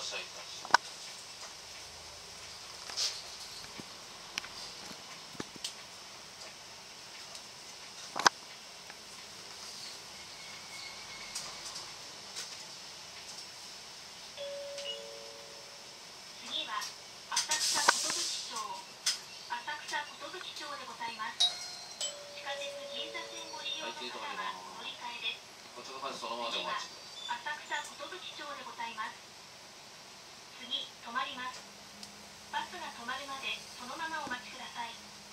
しゃいたし。 次は浅草寿町でございます。地下鉄銀座線ご利用の方はお乗り換えです。 こちらの方そのままでお待ちください。 浅草寿町でございます。次止まります。バスが止まるまでそのままお待ちください。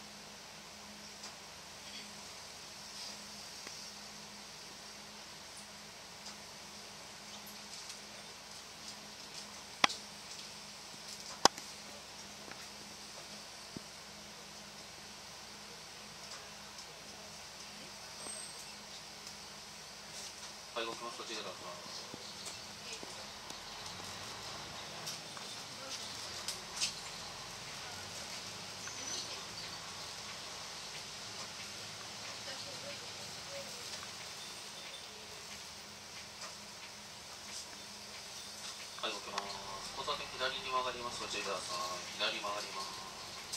はい、動きます。こちらだと。はい、動きます。交差点左に曲がります。こちらさん、左曲がります。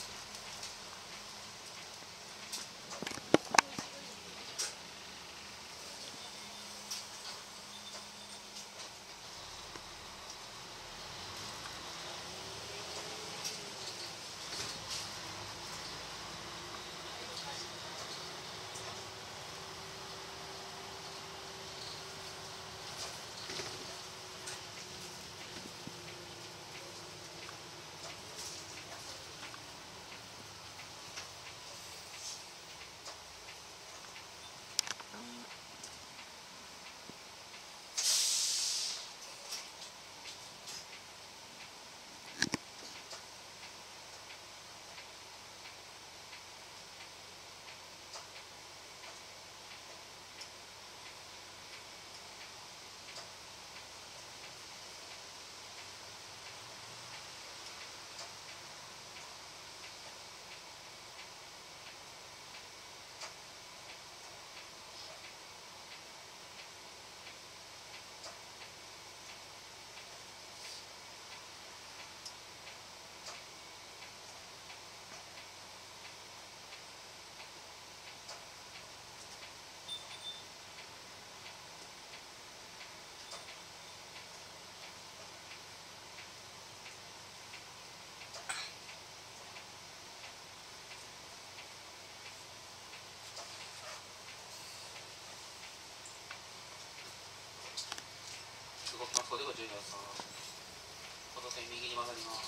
動きます。これが10秒さん。交差点右に曲がります。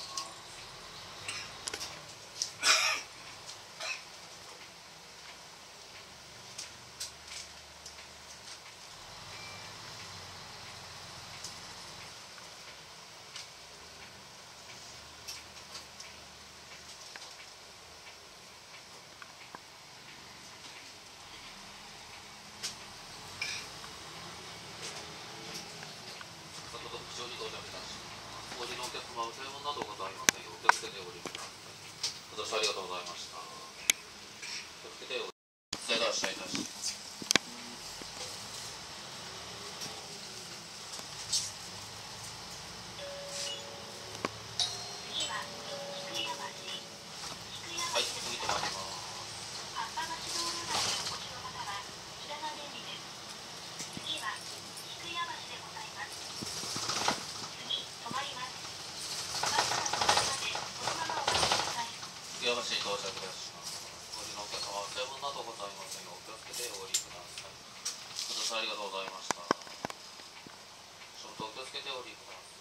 非常に到着いたします。お降りのお客様は正門などございませんようお気をつけてお降りください。私ありがとうございました。気をつけてお降り。それでは試合いたします。 次は菊屋橋。 はい、次止まります。 葉っぱ橋道路内でお越しの方はこちらが便利です。次は菊屋橋でございます。次止まります。バスが止まるまでそのままお待ちください。 菊屋橋に到着いたします。お降りのお客様は正門などございませんようお気をつけてお降りください。私ありがとうございました。ちょっとお気をつけてお降りください。